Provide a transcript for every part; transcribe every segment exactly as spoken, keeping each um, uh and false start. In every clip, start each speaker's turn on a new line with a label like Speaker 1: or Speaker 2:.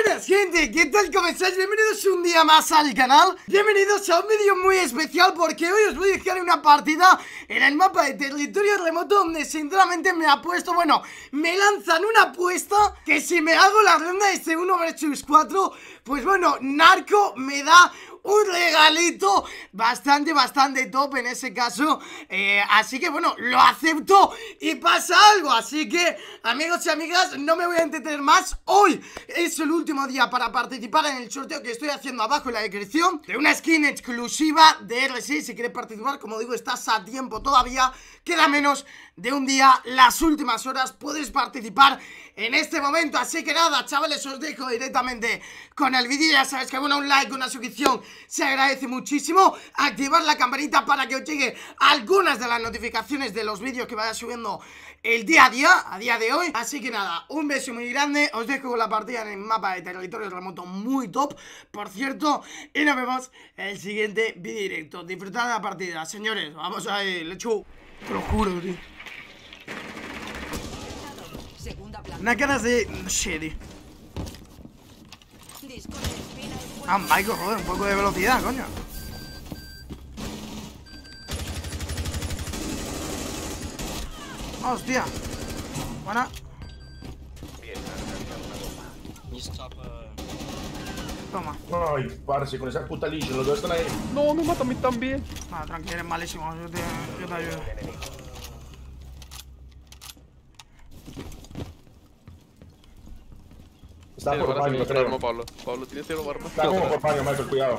Speaker 1: Buenas gente, ¿qué tal? ¿Cómo estáis? Bienvenidos un día más al canal. Bienvenidos a un vídeo muy especial porque hoy os voy a dejar una partida en el mapa de territorio remoto donde sinceramente me ha puesto, bueno, me lanzan una apuesta que si me hago la ronda de este uno versus cuatro, pues bueno, Narco me da un regalito bastante, bastante top en ese caso, eh, así que bueno, lo acepto y pasa algo. Así que, amigos y amigas, no me voy a entretener más. Hoy es el último día para participar en el sorteo que estoy haciendo abajo en la descripción de una skin exclusiva de R seis. Si quieres participar, como digo, estás a tiempo todavía, queda menos de un día, las últimas horas, puedes participar en este momento. Así que nada, chavales, os dejo directamente con el vídeo. Ya sabes que bueno, un like, una suscripción se agradece muchísimo. Activar la campanita para que os llegue algunas de las notificaciones de los vídeos que vaya subiendo el día a día, a día de hoy. Así que nada, un beso muy grande. Os dejo con la partida en el mapa de territorio remoto muy top, por cierto. Y nos vemos en el siguiente vídeo directo. Disfrutad de la partida, señores. Vamos a ir, lechu. Te lo juro, tío. Una cara de... no sé, tío. Ah, Michael, joder, un poco de velocidad, coño. Hostia. Buena. Toma.
Speaker 2: Ay, parce, con esa puta Legion, los dos están ahí.
Speaker 3: No, me mata a mí también.
Speaker 1: Ah, tranquilo, eres malísimo. Yo te, yo te ayudo.
Speaker 2: Está
Speaker 3: Tiene
Speaker 2: por
Speaker 3: barras,
Speaker 2: baño,
Speaker 3: tiene
Speaker 2: creo.
Speaker 3: arma, Pablo. Pablo, tiene cero barras.
Speaker 2: Está como por baño, Michael, cuidado.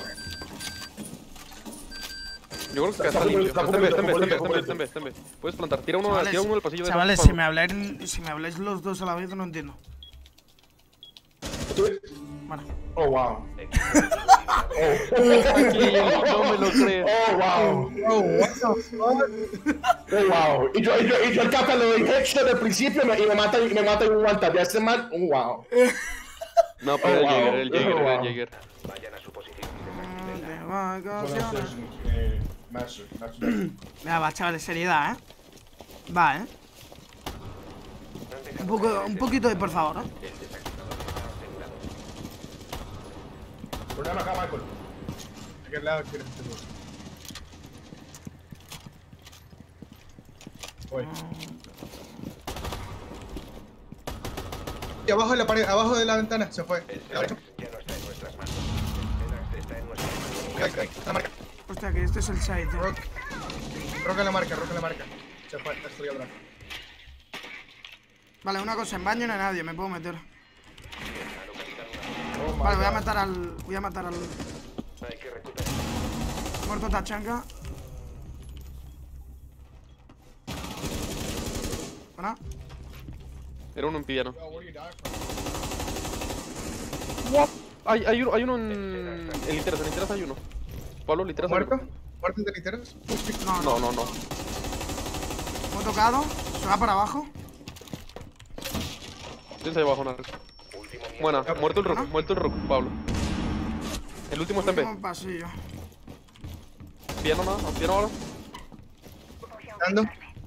Speaker 3: Yo creo que
Speaker 2: Está
Speaker 3: está
Speaker 2: como-
Speaker 3: limpio.
Speaker 2: está
Speaker 3: Está
Speaker 2: como-
Speaker 3: en B, está en B,
Speaker 2: como-
Speaker 3: está en B,
Speaker 2: como-
Speaker 3: está en B, está en B. Puedes plantar. Tira uno,
Speaker 1: Chavales,
Speaker 3: tira uno del pasillo de
Speaker 1: chavales,
Speaker 3: Pablo.
Speaker 1: si me habláis, si me habláis los dos a la vez, no entiendo.
Speaker 2: ¿Tú?
Speaker 1: Bueno.
Speaker 2: Oh, wow.
Speaker 3: Tranquilo, no me lo creo.
Speaker 2: Oh, wow. Oh, what the fuck? Oh, wow. Y yo, y yo, y yo el capa le doy headshot al principio y me, y me mata, y me mata en un one tap. Ya este man, oh, wow.
Speaker 3: No, pero
Speaker 2: Oh,
Speaker 3: era el
Speaker 2: wow.
Speaker 3: Jäger, el Jäger,
Speaker 2: Oh,
Speaker 3: era el
Speaker 2: wow.
Speaker 3: Jäger.
Speaker 1: De vacaciones.
Speaker 2: Eh, Master, Master.
Speaker 1: Venga, va, chavales, seriedad, eh. Va, eh. Un poco, un poquito de por favor, ¿no?
Speaker 2: Problema acá, Michael.
Speaker 4: ¿De qué lado quieres que te lo voy? Y abajo de la pared, abajo de la ventana, se fue.
Speaker 5: Ya no está en nuestras manos. Está en nuestras manos.
Speaker 4: Ahí, ahí, la marca.
Speaker 1: Hostia, que este es el side, ¿eh?
Speaker 4: Rock. Roca la marca, roca la marca. Se fue, estoy atrás.
Speaker 1: Vale, una cosa, en baño no hay nadie, me puedo meter.
Speaker 2: Oh, my
Speaker 1: Vale, voy a
Speaker 2: God.
Speaker 1: matar al... voy a matar al...
Speaker 5: Hay que recuperar.
Speaker 1: muerto Tachanka. Buena.
Speaker 3: Era uno en piano. Hay, hay uno, hay uno en... En literas, en literas hay uno. Pablo, literas hay
Speaker 4: ¿Muerto?
Speaker 3: uno.
Speaker 4: ¿Muerto de literas?
Speaker 1: No, no,
Speaker 3: No, no, no.
Speaker 1: me he tocado. Se va para abajo.
Speaker 3: Tienes ahí abajo, Narco. Buena, muerto el rook, muerto el rook, Pablo. El último está en B.
Speaker 1: Último pasillo.
Speaker 3: Piano nada, piano ahora.
Speaker 4: Dando.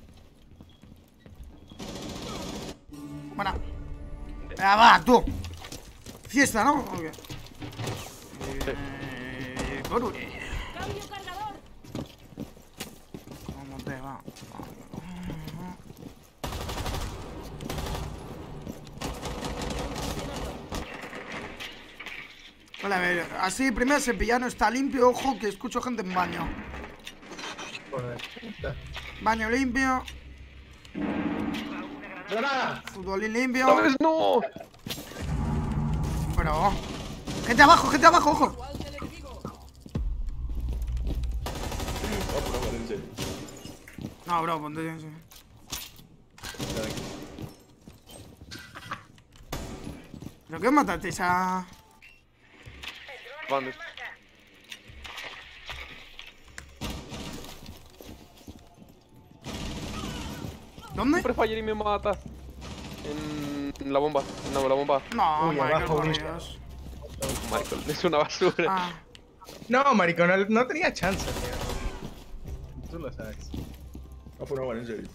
Speaker 1: Buena. Venga, va, tú. Fiesta, ¿no? Ok. Eh, Coruri.
Speaker 6: ¡Cambio cargador!
Speaker 1: ¿Cómo te va? Vale, a ver, así primero ese pillano está limpio. Ojo que escucho gente en baño.
Speaker 4: Joder.
Speaker 1: Baño limpio.
Speaker 2: Granada.
Speaker 1: Futbolín limpio.
Speaker 3: ¿Sabes? ¡No!
Speaker 1: Pero... gente abajo, gente abajo, ojo.
Speaker 2: Oh, bro, en serio.
Speaker 1: No, bro, ponte yo, sí. ¿Pero qué matasteis a...?
Speaker 3: Bandes.
Speaker 1: ¿Dónde?
Speaker 3: Siempre fire y me mata. En la bomba. No, la bomba.
Speaker 1: No,
Speaker 4: Uy,
Speaker 1: Michael,
Speaker 4: abajo,
Speaker 1: por
Speaker 4: Luis.
Speaker 1: Dios.
Speaker 3: Michael, es una basura.
Speaker 1: Ah,
Speaker 4: No, marico, no, no tenía chance, tío. Tú lo sabes.
Speaker 2: No fue una buena, en serio.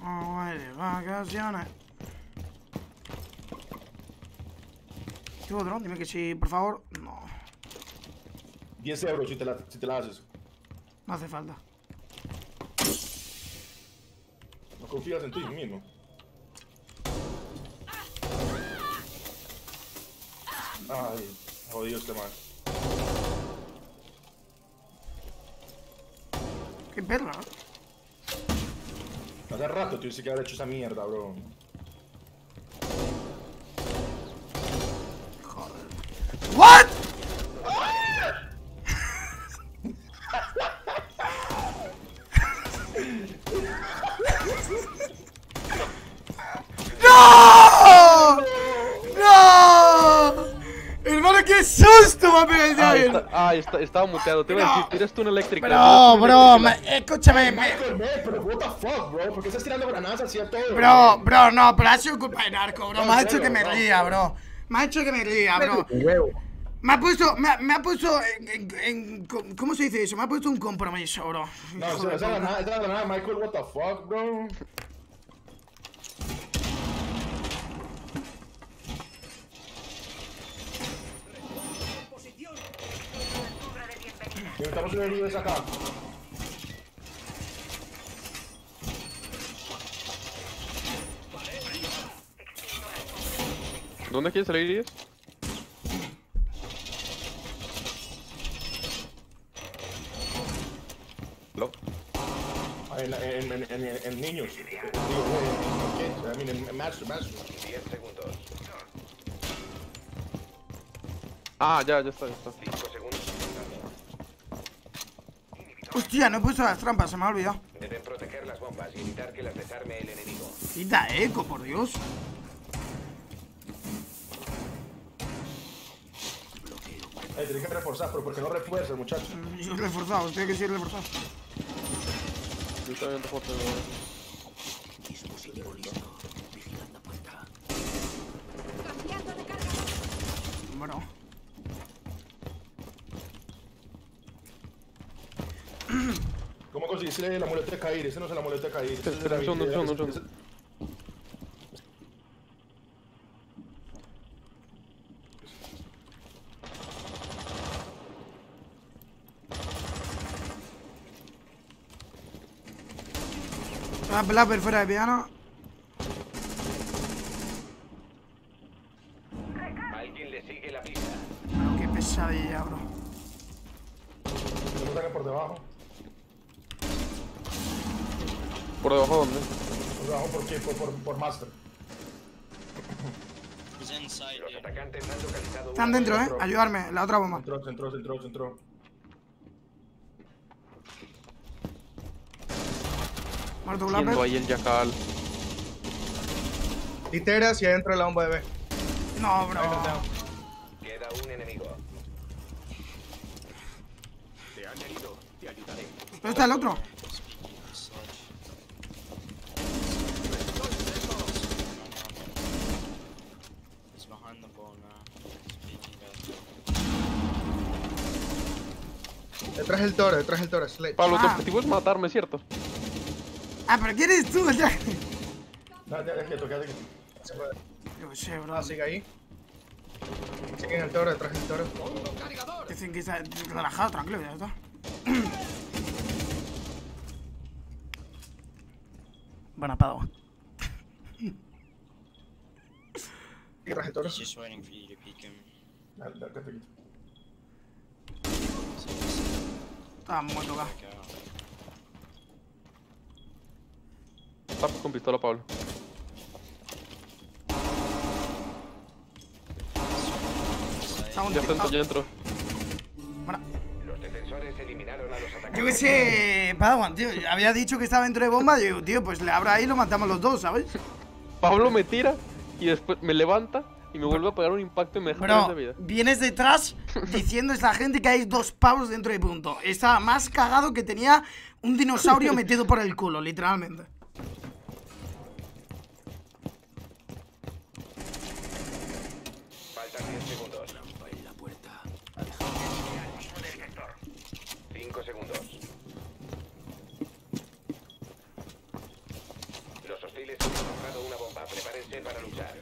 Speaker 1: Me voy de vacaciones. ¿Tengo otro? Dime que sí, por favor. No,
Speaker 2: diez euros si te la, si te la haces.
Speaker 1: no hace falta.
Speaker 2: No confías en ti mismo. Ay, jodido este man.
Speaker 1: Qué perra, ¿no?
Speaker 2: Hace rato tuviste que haber hecho esa mierda, bro.
Speaker 1: What? ¡No! ¡No! Hermano, qué susto me ha pegado el
Speaker 3: Ah,
Speaker 1: Jagger.
Speaker 3: está, ah está, estaba muteado. Te iba a decir, ¿tienes tú una eléctrica?
Speaker 1: Bro, bro, me- escúchame, me-
Speaker 2: Michael, man, pero what the fuck, bro? ¿Por qué estás tirando granadas así a todo?
Speaker 1: Bro, bro, no, pero ha sido culpa de Narco, bro. Me ha hecho que me ría, bro. Me ha hecho que me ría, bro. Me ha puesto, me ha, me ha puesto en, en- en- ¿cómo se dice eso? Me ha puesto un compromiso, bro.
Speaker 2: No,
Speaker 1: Hijo
Speaker 2: esa,
Speaker 1: de
Speaker 2: esa
Speaker 1: puta.
Speaker 2: granada, esa granada, Michael, what the fuck, bro? Necesitamos un herido acá.
Speaker 3: ¿Dónde quieres salir, Iris? ¿Lo?
Speaker 2: En, en, en, en, en niños. Digo, en kids, I mean, en, en master, master.
Speaker 5: diez segundos.
Speaker 3: Ah, ya, ya está, ya está.
Speaker 5: cinco segundos.
Speaker 1: Hostia, no he puesto las trampas, se me ha olvidado.
Speaker 5: Deben proteger las bombas y evitar que las desarme el enemigo.
Speaker 1: Quita eco, por Dios.
Speaker 2: Eh, tienes que reforzar, pero ¿por qué no refuerzas, muchachos?
Speaker 1: Yo he reforzado, tiene que ser reforzado.
Speaker 3: Yo también te puedo tener.
Speaker 1: Bueno.
Speaker 2: ¿Cómo conseguiste el amuleto de caer? Ese no es el amuleto de caer. Ese es
Speaker 3: Espera, un segundo, un segundo, un segundo.
Speaker 1: Ah, Blapper fuera de piano.
Speaker 5: Alguien le sigue la pista.
Speaker 1: Bueno, qué pesadilla, bro.
Speaker 2: Se me saca por debajo.
Speaker 3: ¿Por debajo dónde?
Speaker 2: Por debajo, ¿por qué? Por, por, por master.
Speaker 5: Los atacantes han localizado
Speaker 1: Están
Speaker 5: una
Speaker 1: dentro, eh.
Speaker 2: otro.
Speaker 1: Ayudarme, la otra bomba.
Speaker 2: Entró, se entró, se entró, se entró.
Speaker 1: Muerto
Speaker 3: Siendo
Speaker 1: Blapper.
Speaker 3: ahí el Jackal.
Speaker 4: Literas y adentro de la bomba de B.
Speaker 1: No, bro.
Speaker 4: Ahí lo tengo.
Speaker 5: Queda un enemigo. Te han herido. Te ayudaré.
Speaker 1: ¿Dónde está el otro?
Speaker 4: Detrás del toro, detrás del toro, Slade.
Speaker 3: Pablo, tu
Speaker 1: Ah.
Speaker 3: objetivo es matarme, ¿cierto?
Speaker 1: Ah, pero ¿quién eres tú, Jack?
Speaker 2: No, ya, ya, quieto, quédate quieto.
Speaker 1: Yo qué sé, bro.
Speaker 4: Ah, sigue ahí. Sigue en el toro, detrás del toro.
Speaker 1: Dicen que está relajado, tranquilo, ya está. Buena Padawan.
Speaker 4: Detrás del toro.
Speaker 6: He's just waiting for you to peek him.
Speaker 2: Ya, ya, quédate quieto.
Speaker 1: Estaba muerto acá.
Speaker 6: Go.
Speaker 3: Tapa con pistola, Pablo.
Speaker 1: Está un
Speaker 3: Ya está, ya entró.
Speaker 1: Bueno,
Speaker 5: Los defensores eliminaron a los atacantes.
Speaker 1: yo qué sé, Padawan, tío. Había dicho que estaba dentro de bomba. Yo digo, tío, pues le abro ahí y lo matamos los dos, ¿sabes?
Speaker 3: Pablo me tira y después me levanta y me vuelve a pegar un impacto y me deja tres de
Speaker 1: Bro,
Speaker 3: vida.
Speaker 1: vienes detrás diciendo a esta gente que hay dos pavos dentro de punto. Estaba más cagado que tenía un dinosaurio metido por el culo, literalmente.
Speaker 5: Faltan diez segundos. En la puerta. cinco segundos. Los hostiles han encontrado una bomba. Prepárense para luchar.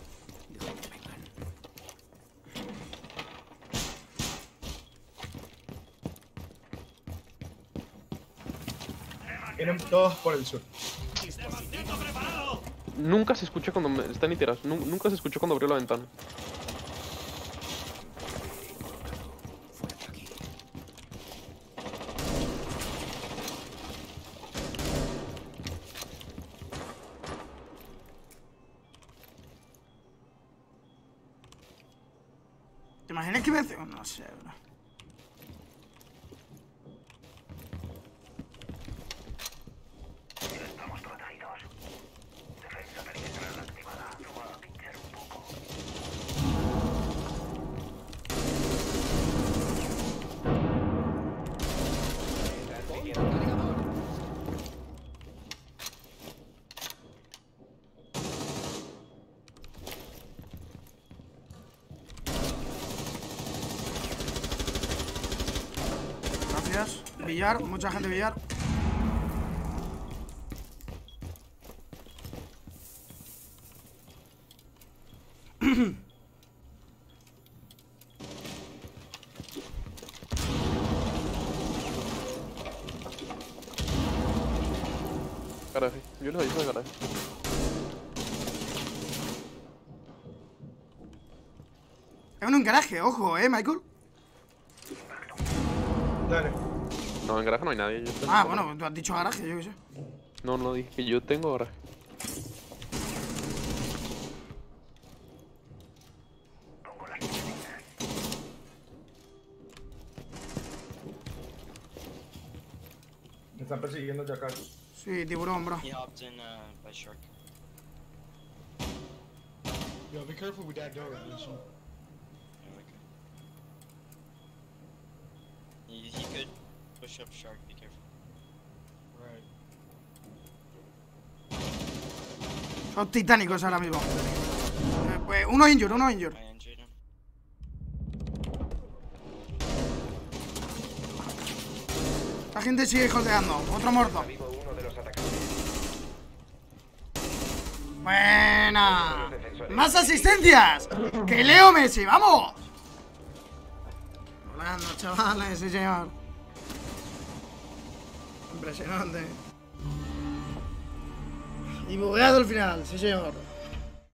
Speaker 4: Vienen todos por el sur.
Speaker 3: Nunca se escucha cuando me... están iteras. Nu- Nunca se escuchó cuando abrió la ventana.
Speaker 1: ¿Te imaginas que me hace? No sé, bro.
Speaker 5: Estamos protegidos. Defensa perimetral activada. No va a pinchar un poco. Están siguiendo.
Speaker 1: Gracias. Billar, mucha gente billar.
Speaker 3: Garaje. Yo les aviso de garaje.
Speaker 1: Es un garaje, ojo, eh, Michael.
Speaker 4: Dale.
Speaker 3: No, en garaje no hay nadie. Yo tengo
Speaker 1: Ah,
Speaker 3: garaje.
Speaker 1: bueno, tú has dicho garaje, yo qué sé.
Speaker 3: No, no dije que yo tengo garaje.
Speaker 4: Me están persiguiendo ya acá.
Speaker 1: Sí, tiburón, bro.
Speaker 6: He hopped in uh, by shark.
Speaker 7: Yo, be careful with that door, Anderson.
Speaker 6: Yeah, okay. He, he could push up shark, be careful.
Speaker 7: Right.
Speaker 1: Son titánicos ahora mismo. Eh, pues, uno injure, uno injure.
Speaker 6: I injured him.
Speaker 1: La gente sigue jodeando. Otro muerto.
Speaker 5: Vivo uno de los atacantes.
Speaker 1: Buena. Más asistencias. Que Leo Messi, vamos. Volando, chavales, sí señor. Impresionante. Y bugueado el final, sí señor.